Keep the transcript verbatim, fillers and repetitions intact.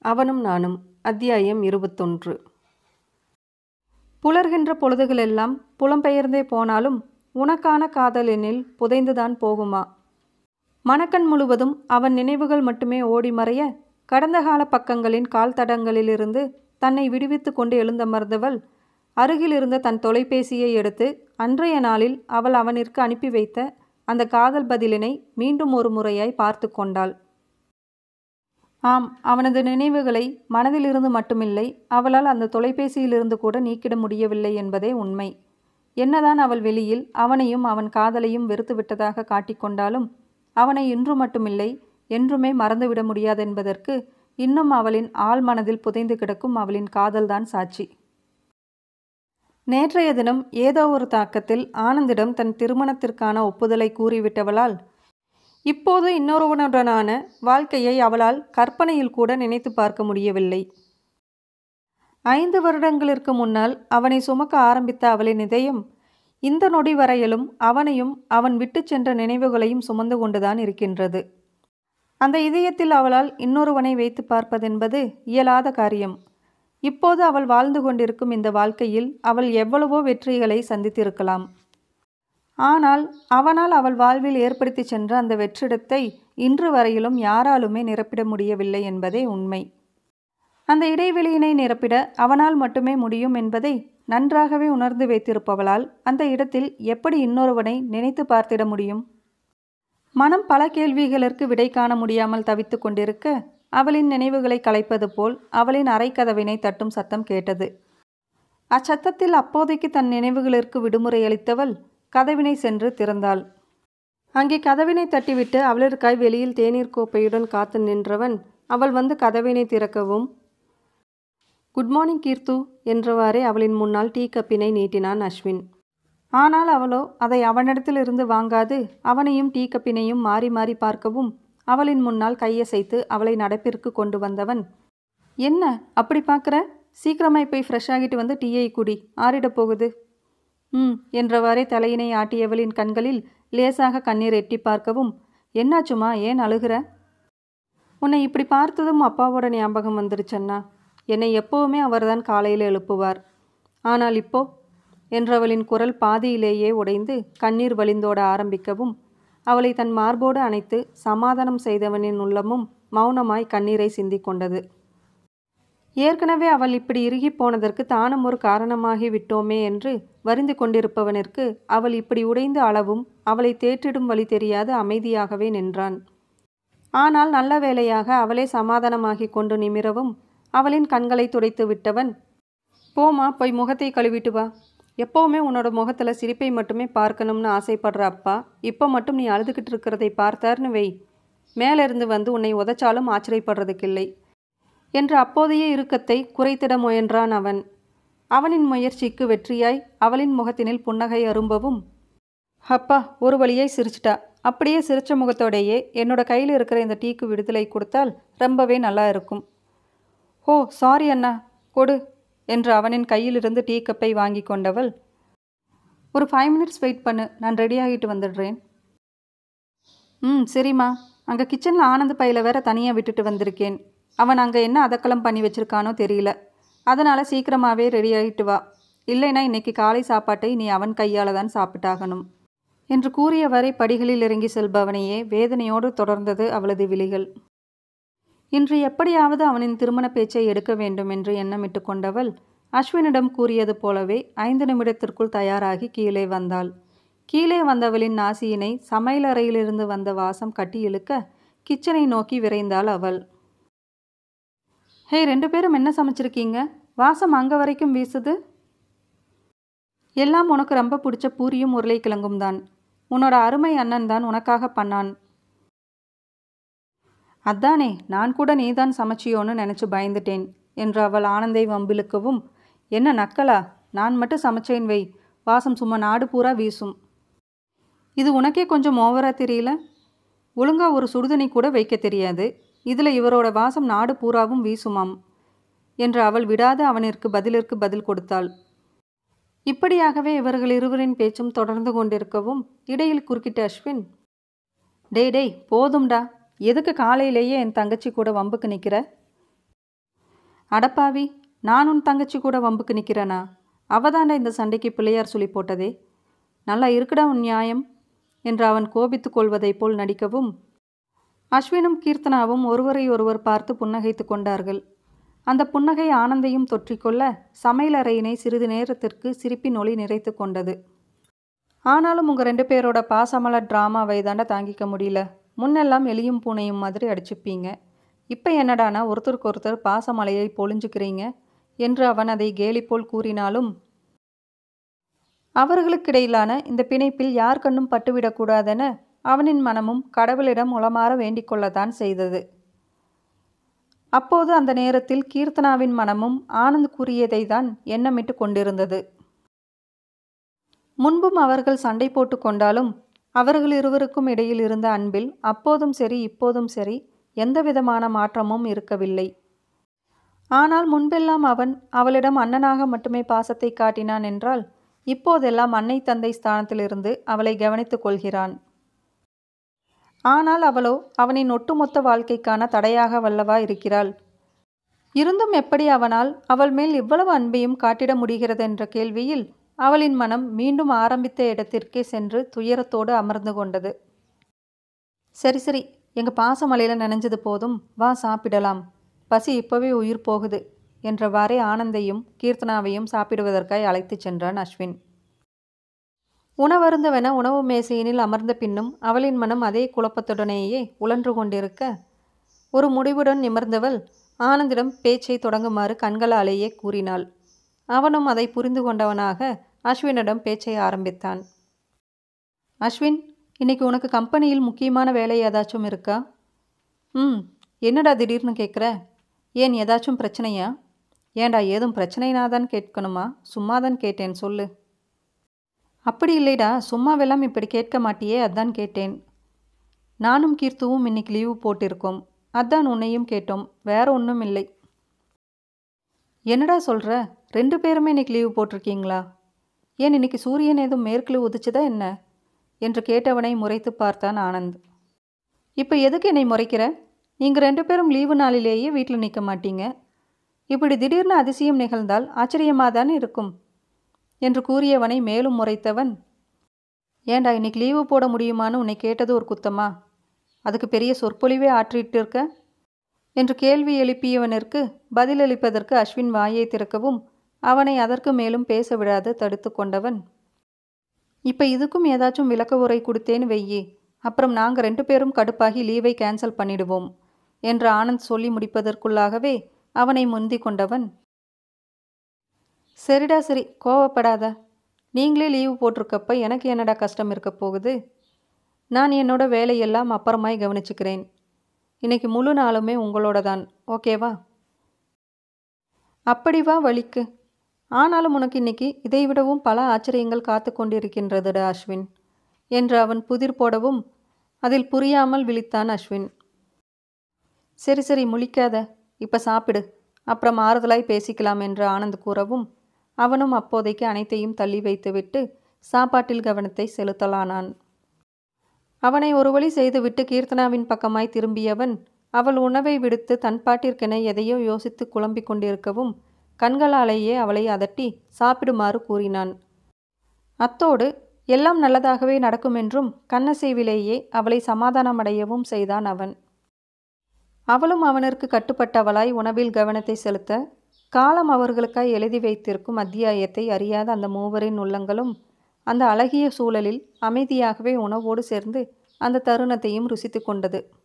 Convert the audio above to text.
அவனும் நானும் அத்தியாயம் இருபத்தொன்று. புலர்கின்ற பொழுதுகளெல்லாம் புலம்பெயர்ந்தே போனாலும் உனக்கான காதலெனில் புதைந்துதான் போகுமா? மனக்கண் முழுவதும் அவன் நினைவுகள் மட்டுமே ஓடி மறைய கடந்த கால பக்கங்களின் கால் தடங்களிலிருந்து தன்னை விடுவித்து கொண்டு எழுந்தமர்ந்தவள் அருகில் இருந்த தன் தொலைபேசியை எடுத்து அன்றைய நாளில் அவள் அவனிற்கு அனுப்பி வைத்த அந்த காதல் பதிலினை மீண்டும் ஒரு முறையாய் பார்த்து கொண்டாள். ஆம், அவனது நினைவுகளை மனதிலிருந்து மட்டுமில்லை, அவளால் அந்த தொலைபேசியிலிருந்து கூட நீக்கிட முடியவில்லை என்பதே உண்மை. என்னதான் அவள் வெளியில் அவனையும் அவன் காதலையும் வெறுத்து விட்டதாக காட்டிக்கொண்டாலும் அவனை இன்று மட்டுமில்லை, என்றுமே மறந்துவிட முடியாதென்பதற்கு இன்னும் அவளின் ஆழ் மனதில் புதைந்து கிடக்கும் அவளின் காதல்தான் சாட்சி. நேற்றைய தினம் ஏதோ ஒரு தாக்கத்தில் ஆனந்திடம் தன் திருமணத்திற்கான ஒப்புதலை கூறிவிட்டவளால் இப்போது இன்னொருவனுடனான வாழ்க்கையை அவளால் கற்பனையில் கூட நினைத்து பார்க்க முடியவில்லை. ஐந்து வருடங்களிற்கு முன்னால் அவனை சுமக்க ஆரம்பித்த அவளின் இதயம் இந்த நொடி வரையிலும் அவனையும் அவன் விட்டு சென்ற நினைவுகளையும் சுமந்து கொண்டுதான் இருக்கின்றது. அந்த இதயத்தில் அவளால் இன்னொருவனை வைத்து பார்ப்பதென்பது இயலாத காரியம். இப்போது அவள் வாழ்ந்து கொண்டிருக்கும் இந்த வாழ்க்கையில் அவள் எவ்வளவோ வெற்றிகளை சந்தித்திருக்கலாம். ஆனால் அவனால் அவள் வாழ்வில் ஏற்படுத்தி சென்ற அந்த வெற்றிடத்தை இன்று வரையிலும் யாராலுமே நிரப்பிட முடியவில்லை என்பதே உண்மை. அந்த இடைவெளியினை நிரப்பிட அவனால் மட்டுமே முடியும் என்பதை நன்றாகவே உணர்ந்து வைத்திருப்பவளால் அந்த இடத்தில் எப்படி இன்னொருவனை நினைத்து பார்த்திட முடியும்? மனம் பல கேள்விகளுக்கு விடை காண முடியாமல் தவித்து கொண்டிருக்க அவளின் நினைவுகளை கலைப்பது போல் அவளின் அறைக்கதவினை தட்டும் சத்தம் கேட்டது. அச்சத்தத்தில் அப்போதைக்கு தன் நினைவுகளிற்கு விடுமுறை அளித்தவள் கதவினை சென்று திறந்தாள். அங்கே கதவினை தட்டிவிட்டு அவளிற்காய் வெளியில் தேநீர் கோப்பையுடன் காத்து நின்றவன் அவள் வந்து கதவினை திறக்கவும், குட் மார்னிங் கீர்த்து என்றவாறே அவளின் முன்னால் டீ கப்பினை நீட்டினான் அஸ்வின். ஆனால் அவளோ அதை அவனிடத்திலிருந்து வாங்காது அவனையும் டீ கப்பினையும் மாறி மாறி பார்க்கவும் அவளின் முன்னால் கையசைத்து அவளை நடப்பிற்கு கொண்டு வந்தவன், என்ன அப்படி பார்க்குற? சீக்கிரமாய் போய் ஃப்ரெஷ் ஆகிட்டு வந்து டீயை குடி, ஆறிடப் போகுது. ம் என்றவாறே தலையினை ஆட்டியவளின் கண்களில் லேசாக கண்ணீர் எட்டி பார்க்கவும், என்னாச்சுமா, ஏன் அழுகிற? உன்னை இப்படி பார்த்ததும் அப்பாவோட ஞாபகம் வந்துருச்சண்ணா. என்னை எப்போவுமே அவர்தான் காலையில் எழுப்புவார். ஆனால் இப்போ என்றவளின் குரல் பாதியிலேயே உடைந்து கண்ணீர் வழிந்தோட ஆரம்பிக்கவும் அவளை தன் மார்போடு அணைத்து சமாதானம் செய்தவனின் உள்ளமும் மௌனமாய் கண்ணீரை சிந்தி கொண்டது. ஏற்கனவே அவள் இப்படி இறுகி போனதற்கு தானும் ஒரு காரணமாகி விட்டோமே என்று வருந்தி கொண்டிருப்பவனிற்கு அவள் இப்படி உடைந்து அளவும் அவளை தேற்றிடும் வழி தெரியாது அமைதியாகவே நின்றான். ஆனால் நல்ல வேளையாக அவளே சமாதானமாகி கொண்டு நிமிரவும் அவளின் கண்களை துடைத்து விட்டவன், போமா, போய் முகத்தை கழுவிட்டு வா. எப்போவுமே உன்னோட முகத்தில் சிரிப்பை மட்டுமே பார்க்கணும்னு ஆசைப்படுற அப்பா இப்போ மட்டும் நீ அழுதுகிட்டு இருக்கிறதை பார்த்தார்னு வை, மேலிருந்து வந்து உன்னை உதைச்சாலும் ஆச்சரியப்படுறதுக்கில்லை என்று அப்போதைய இறுக்கத்தை குறைத்திட முயன்றான் அவன். அவனின் முயற்சிக்கு வெற்றியாய் அவளின் முகத்தினில் புன்னகை அரும்பவும், அப்பா ஒரு வழியாய் சிரிச்சிட்டா. அப்படியே சிரிச்ச முகத்தோடையே என்னோட கையில் இருக்கிற இந்த டீக்கு விடுதலை கொடுத்தால் ரொம்பவே நல்லா இருக்கும். ஓ சாரி அண்ணா, கொடு என்று அவனின் கையிலிருந்து டீ கப்பை வாங்கி கொண்டவள், ஒரு ஃபைவ் மினிட்ஸ் வெயிட் பண்ணு, நான் ரெடியாகிட்டு வந்துடுறேன். ம் சரிம்மா, அங்கே கிச்சனில் ஆனந்த் பையில வேற தனியாக விட்டுட்டு வந்திருக்கேன். அவன் அங்கே என்ன அதக்கலம் பண்ணி வச்சிருக்கானோ தெரியல, அதனால் சீக்கிரமாகவே ரெடி ஆகிட்டு வா, இல்லைனா இன்னைக்கு காலை சாப்பாட்டை நீ அவன் கையால் தான் சாப்பிட்டாகணும் என்று கூறியவரை படிகளில் இறங்கி செல்பவனையே வேதனையோடு தொடர்ந்தது அவளது விழிகள். இன்று எப்படியாவது அவனின் திருமண பேச்சை எடுக்க வேண்டும் என்று எண்ணமிட்டு கொண்டவள் அஸ்வினிடம் கூறியது போலவே ஐந்து நிமிடத்திற்குள் தயாராகி கீழே வந்தாள். கீழே வந்தவளின் நாசியினை சமையலறையிலிருந்து வந்த வாசம் கட்டி இழுக்க கிச்சனை நோக்கி விரைந்தாள் அவள். ஹே, ரெண்டு பேரும் என்ன சமைச்சிருக்கீங்க? வாசம் அங்கே வரைக்கும் வீசுது. எல்லாம் உனக்கு ரொம்ப பிடிச்ச பூரியும் உருளைக்கிழங்கும் தான். உன்னோட அருமை அண்ணன் தான் உனக்காக பண்ணான். அதானே, நான் கூட நீதான் சமைச்சியோன்னு நினச்சி பயந்துட்டேன் என்று அவள் ஆனந்தை வம்பிழுக்கவும், என்ன நக்கலா? நான் மட்டும் சமைச்சேன் வை, வாசம் சும்மா நாடு பூரா வீசும். இது உனக்கே கொஞ்சம் ஓவரா தெரியல? ஒழுங்கா ஒரு சுடுதண்ணி கூட வைக்க தெரியாது, இதில் இவரோட வாசம் நாடு பூராவும் வீசுமாம் என்று அவள் விடாது அவனிற்கு பதிலிற்கு பதில் கொடுத்தாள். இப்படியாகவே இவர்கள் இருவரின் பேச்சும் தொடர்ந்து கொண்டிருக்கவும் இடையில் குறுக்கிட்ட அஸ்வின், டேய் டேய் போதும்டா, எதுக்கு காலையிலேயே என் தங்கச்சி கூட வம்புக்கு நிற்கிற? அடப்பாவி, நான் உன் தங்கச்சி கூட வம்புக்கு நிற்கிறேனா? அவதாண்டா இந்த சண்டைக்கு பிள்ளையார் சொல்லி போட்டதே. நல்லா இருக்குடா உன் நியாயம் என்று அவன் கோபித்து கொள்வதைப் போல் நடிக்கவும், அஸ்வினும் கீர்த்தனாவும் ஒருவரை ஒருவர் பார்த்து புன்னகைத்து கொண்டார்கள். அந்த புன்னகை ஆனந்தையும் தொற்றிக்கொள்ள சமையலறையினை சிறிது நேரத்திற்கு சிரிப்பின் ஒளி நிறைத்து கொண்டது. ஆனாலும் உங்கள் ரெண்டு பேரோட பாசமலர் ட்ராமாவை தாண்டா தாங்கிக்க முடியல. முன்னெல்லாம் எலியும் பூனையும் மாதிரி அடிச்சுப்பீங்க. இப்போ என்னடானா ஒருத்தருக்கு ஒருத்தர் பாசமலையை பொழிஞ்சுக்கிறீங்க என்று அவன் அதை கேலி போல் கூறினாலும், அவர்களுக்கிடையிலான இந்த பிணைப்பில் யார் கண்ணும் பட்டுவிடக்கூடாதென அவனின் மனமும் கடவுளிடம் உளமாற வேண்டிக் கொள்ளத்தான் செய்தது. அப்போது அந்த நேரத்தில் கீர்த்தனாவின் மனமும் ஆனந்த் கூறியதை தான் எண்ணமிட்டு கொண்டிருந்தது. முன்பும் அவர்கள் சண்டை போட்டு கொண்டாலும் அவர்கள் இருவருக்கும் இடையில் இருந்த அன்பில் அப்போதும் சரி இப்போதும் சரி எந்த விதமான மாற்றமும் இருக்கவில்லை. ஆனால் முன்பெல்லாம் அவன் அவளிடம் அண்ணனாக மட்டுமே பாசத்தை காட்டினான் என்றால், இப்போதெல்லாம் அன்னை தந்தை ஸ்தானத்திலிருந்து அவளை கவனித்துக் கொள்கிறான். ஆனால் அவளோ அவனின் ஒட்டுமொத்த வாழ்க்கைக்கான தடையாக வல்லவா இருக்கிறாள். இருந்தும் எப்படி அவனால் அவள் மேல் இவ்வளவு அன்பையும் காட்டிட முடிகிறது என்ற கேள்வியில் அவளின் மனம் மீண்டும் ஆரம்பித்த இடத்திற்கே சென்று துயரத்தோடு அமர்ந்து கொண்டது. சரி சரி, எங்கள் பாசமலையில் நனைஞ்சது போதும், வா சாப்பிடலாம். பசி இப்போவே உயிர் போகுது என்றவாறே ஆனந்தையும் கீர்த்தனாவையும் சாப்பிடுவதற்காய் அழைத்து சென்றான் அஸ்வின். உணவருந்தவென உணவு மேசையினில் அமர்ந்த பின்னும் அவளின் மனம் அதே குழப்பத்துடனேயே உழன்று கொண்டிருக்க, ஒரு முடிவுடன் நிமிர்ந்தவள் ஆனந்திடம் பேச்சை தொடங்குமாறு கண்களாலேயே கூறினாள். அவனும் அதை புரிந்து கொண்டவனாக அஸ்வினிடம் பேச்சை ஆரம்பித்தான். அஸ்வின், இன்னைக்கு உனக்கு கம்பெனியில் முக்கியமான வேலை ஏதாச்சும் இருக்கா? ம் என்னடா திடீர்னு கேட்குற? ஏன் ஏதாச்சும் பிரச்சனையா? ஏண்டா ஏதும் பிரச்சனைனா தான் கேட்கணுமா? சும்மா தான் கேட்டேன், சொல்லு. அப்படி இல்லைடா, சும்மாவெல்லாம் இப்படி கேட்க மாட்டியே, அதான் கேட்டேன். நானும் கீர்த்துவும் இன்னைக்கு லீவு போட்டிருக்கோம், அதான் உன்னையும் கேட்டோம், வேற ஒன்றும் இல்லை. என்னடா சொல்கிற? ரெண்டு பேருமே இன்னைக்கு லீவு போட்டிருக்கீங்களா? ஏன் இன்னைக்கு சூரியன் ஏதும் மேற்கில் உதிச்சுதா என்ன என்று கேட்டவனை முறைத்து பார்த்தான் ஆனந்த். இப்போ எதுக்கு என்னை முறைக்கிற? நீங்கள் ரெண்டு பேரும் லீவு நாளிலேயே வீட்டில் நிற்க மாட்டீங்க. இப்படி திடீர்னு அதிசயம் நிகழ்ந்தால் ஆச்சரியமாக தானே இருக்கும் என்று கூறியவனை மேலும் முறைத்தவன், ஏண்டா இன்னைக்கு லீவு போட முடியுமான்னு உன்னை கேட்டது ஒரு குத்தமா? அதுக்கு பெரிய சொற்பொழிவே ஆற்றிட்டு இருக்க என்று கேள்வி எழுப்பியவனிற்கு பதிலளிப்பதற்கு அஸ்வின் வாயை திறக்கவும் அவனை அதற்கு மேலும் பேச விடாது தடுத்து கொண்டவன், இப்போ இதுக்கும் ஏதாச்சும் விளக்க உரை கொடுத்தேன்னு வெய்யி, அப்புறம் நாங்கள் ரெண்டு பேரும் கடுப்பாகி லீவை கேன்சல் பண்ணிடுவோம் என்று ஆனந்த் சொல்லி முடிப்பதற்குள்ளாகவே அவனை முந்தி கொண்டவன், சரிடா சரி, கோவப்படாத. நீங்களே லீவு போட்டிருக்கப்ப எனக்கு என்னடா கஷ்டம் இருக்க போகுது? நான் என்னோட வேலையெல்லாம் அப்புறமாய் கவனிச்சுக்கிறேன். இன்னைக்கு முழு நாளுமே உங்களோட தான், ஓகேவா? அப்படி வா வழிக்கு. ஆனாலும் உனக்கு இன்னைக்கு இதைவிடவும் பல ஆச்சரியங்கள் காத்து கொண்டிருக்கின்றதுடா அஸ்வின் என்று அவன் புதிர் போடவும் அதில் புரியாமல் விழித்தான் அஸ்வின். சரி சரி முழிக்காத, இப்போ சாப்பிடு, அப்புறம் ஆறுதலாய் பேசிக்கலாம் என்று ஆனந்த் கூறவும் அவனும் அப்போதைக்கு அனைத்தையும் தள்ளி வைத்துவிட்டு சாப்பாட்டில் கவனத்தை செலுத்தலானான். அவனை ஒரு வழி செய்துவிட்டு கீர்த்தனாவின் பக்கமாய் திரும்பியவன் அவள் உணவை விடுத்து தன் பாட்டிற்கென எதையோ யோசித்து குழம்பிக் கொண்டிருக்கவும் கண்களாலேயே அவளை அதட்டி சாப்பிடுமாறு கூறினான். அத்தோடு எல்லாம் நல்லதாகவே நடக்குமென்றும் கண்ணசைவிலேயே அவளை சமாதானமடையவும் செய்தான் அவன். அவளும் அவனிற்கு கட்டுப்பட்டவளாய் உணவில் கவனத்தை செலுத்த காலம் அவர்களுக்காய் எழுதி வைத்திருக்கும் அத்தியாயத்தை அறியாத அந்த மூவரின் உள்ளங்களும் அந்த அழகிய சூழலில் அமைதியாகவே உணவோடு சேர்ந்து அந்த தருணத்தையும் ருசித்து கொண்டது.